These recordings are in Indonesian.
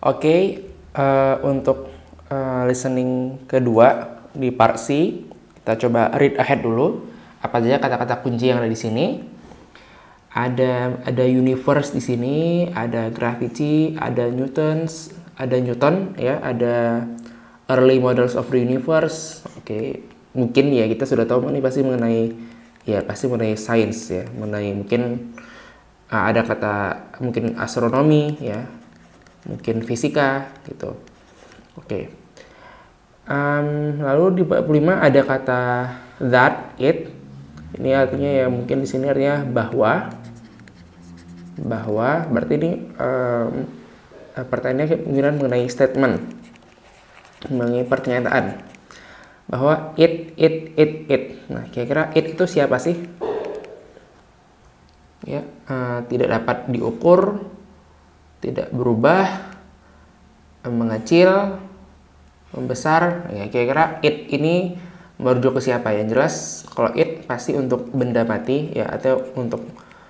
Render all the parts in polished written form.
Oke, untuk listening kedua di part C, kita coba read ahead dulu. Apa saja kata-kata kunci yang ada di sini? Ada universe di sini, ada gravity, ada Newton ya, ada early models of the universe. Oke, mungkin ya kita sudah tahu ini pasti mengenai sains ya, mengenai mungkin ada kata mungkin astronomi ya, mungkin fisika gitu. Oke. Lalu di bab 5 ada kata that, it. Ini artinya ya mungkin di sini artinya bahwa berarti ini pertanyaannya kemungkinan mengenai statement, mengenai pernyataan bahwa it. Nah, kira-kira it itu siapa sih? Ya, tidak dapat diukur, tidak berubah, mengecil, membesar. Ya, kira-kira it ini merujuk ke siapa ya? Jelas kalau it pasti untuk benda mati ya, atau untuk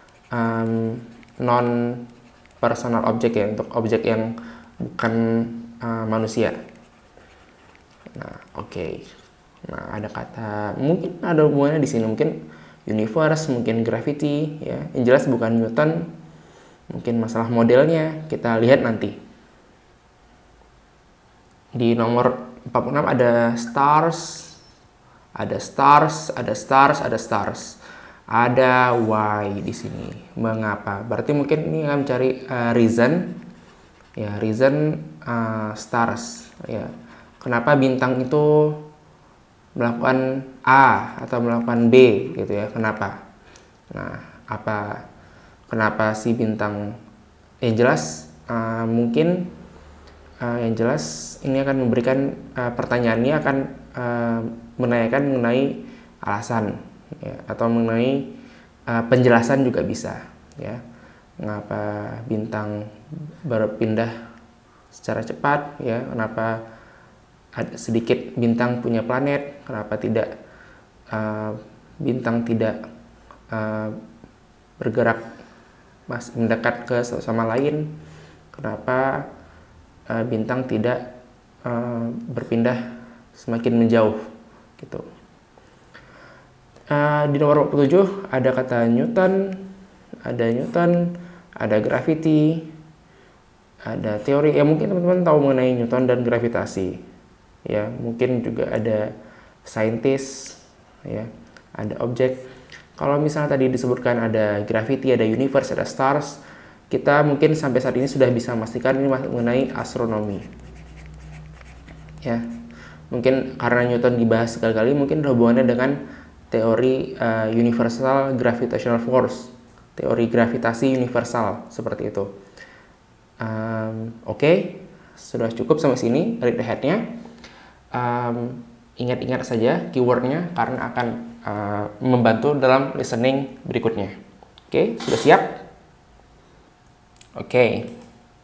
non personal object ya, untuk objek yang bukan manusia. Nah, oke. Nah, ada kata mungkin ada hubungannya di sini, mungkin universe, mungkin gravity ya. Yang jelas bukan Newton. Mungkin masalah modelnya kita lihat nanti. Di nomor 46 ada stars, ada why di sini, mengapa. Berarti mungkin ini akan mencari reason ya, stars ya. Kenapa bintang itu melakukan A atau melakukan B gitu ya, kenapa. Nah, kenapa si bintang, yang jelas mungkin yang jelas ini akan memberikan pertanyaannya akan menanyakan mengenai alasan ya, atau mengenai penjelasan juga bisa ya, mengapa bintang berpindah secara cepat ya, kenapa ada sedikit bintang punya planet, kenapa tidak bintang tidak bergerak mendekat ke satu sama lain, kenapa bintang tidak berpindah semakin menjauh gitu. Di nomor 47 ada kata Newton, ada gravity, ada teori. Ya mungkin teman-teman tahu mengenai Newton dan gravitasi. Ya, mungkin juga ada scientist, ya, ada objek. Kalau misalnya tadi disebutkan ada gravity, ada universe, ada stars, kita mungkin sampai saat ini sudah bisa memastikan ini mengenai astronomi. Ya, mungkin karena Newton dibahas sekali-kali, mungkin ada hubungannya dengan teori universal gravitational force, teori gravitasi universal seperti itu. Oke, sudah cukup sampai sini read ahead-nya. Ingat-ingat saja keywordnya karena akan membantu dalam listening berikutnya. Oke, sudah siap? Oke.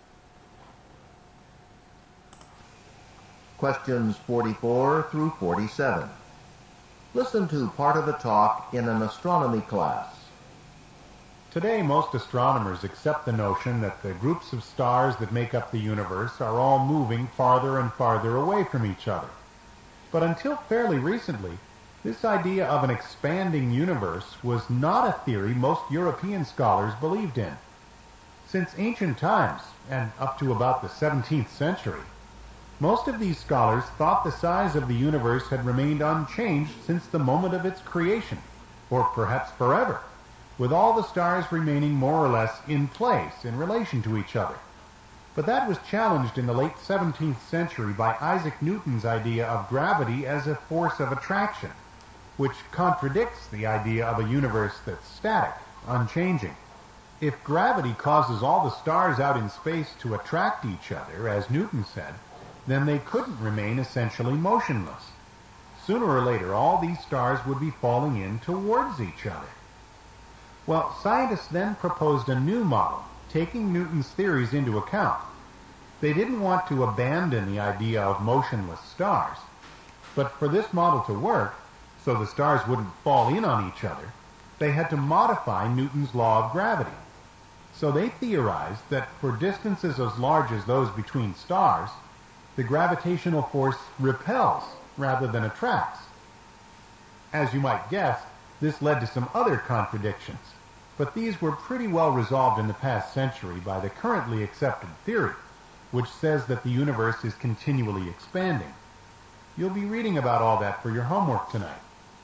Questions 44 through 47. Listen to part of the talk in an astronomy class. Today, most astronomers accept the notion that the groups of stars that make up the universe are all moving farther and farther away from each other. But until fairly recently, this idea of an expanding universe was not a theory most European scholars believed in. Since ancient times, and up to about the 17th century, most of these scholars thought the size of the universe had remained unchanged since the moment of its creation, or perhaps forever, with all the stars remaining more or less in place in relation to each other. But that was challenged in the late 17th century by Isaac Newton's idea of gravity as a force of attraction, which contradicts the idea of a universe that's static, unchanging. If gravity causes all the stars out in space to attract each other, as Newton said, then they couldn't remain essentially motionless. Sooner or later, all these stars would be falling in towards each other. Well, scientists then proposed a new model, taking Newton's theories into account. They didn't want to abandon the idea of motionless stars, but for this model to work, so the stars wouldn't fall in on each other, they had to modify Newton's law of gravity. So they theorized that for distances as large as those between stars, the gravitational force repels rather than attracts. As you might guess, this led to some other contradictions, but these were pretty well resolved in the past century by the currently accepted theory, which says that the universe is continually expanding. You'll be reading about all that for your homework tonight.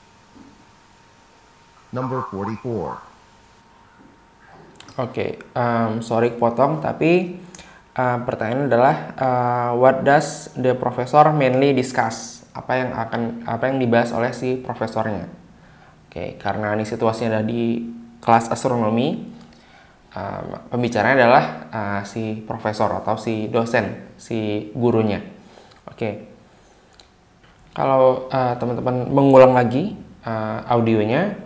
Number 44. Oke, sorry potong, tapi pertanyaannya adalah what does the professor mainly discuss? Apa yang dibahas oleh si profesornya? Oke, karena ini situasinya ada di kelas astronomi, pembicaranya adalah si profesor atau si dosen, si gurunya. Oke, kalau teman-teman mengulang lagi audionya,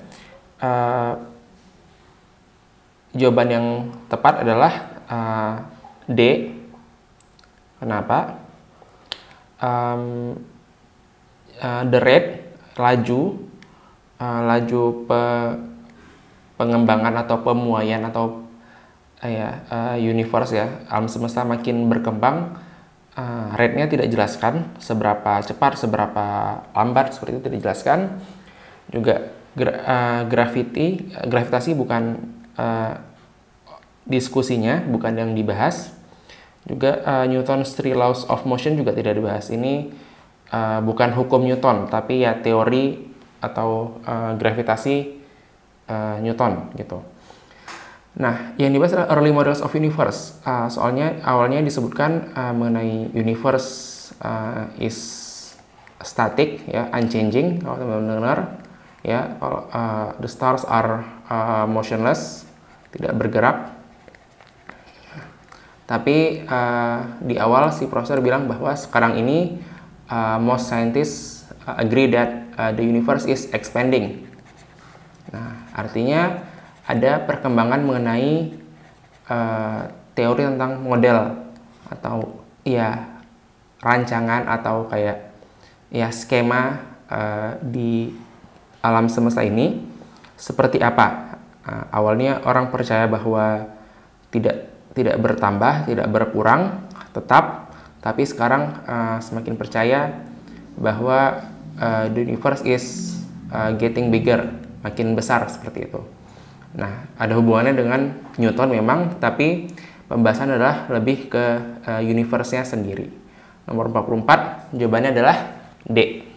jawaban yang tepat adalah D. Kenapa? The rate, laju pengembangan atau pemuaian atau universe ya, alam semesta makin berkembang, rate-nya tidak dijelaskan, seberapa cepat, seberapa lambat, seperti itu tidak dijelaskan. Juga gravitasi bukan diskusinya, bukan yang dibahas. Juga Newton's three laws of motion juga tidak dibahas. Ini bukan hukum Newton, tapi ya teori atau gravitasi Newton gitu. Nah, yang dibahas adalah early models of universe. Soalnya awalnya disebutkan mengenai universe is static ya, unchanging kalau teman-teman dengar ya. Kalau the stars are motionless, tidak bergerak. Tapi di awal si profesor bilang bahwa sekarang ini most scientists agree that the universe is expanding. Nah, artinya ada perkembangan mengenai teori tentang model atau ya rancangan atau kayak ya skema di alam semesta ini seperti apa. Awalnya orang percaya bahwa tidak bertambah, tidak berkurang, tetap. Tapi sekarang semakin percaya bahwa the universe is getting bigger, makin besar seperti itu. Nah, ada hubungannya dengan Newton memang, tapi pembahasan adalah lebih ke universe-nya sendiri. Nomor 44, jawabannya adalah D.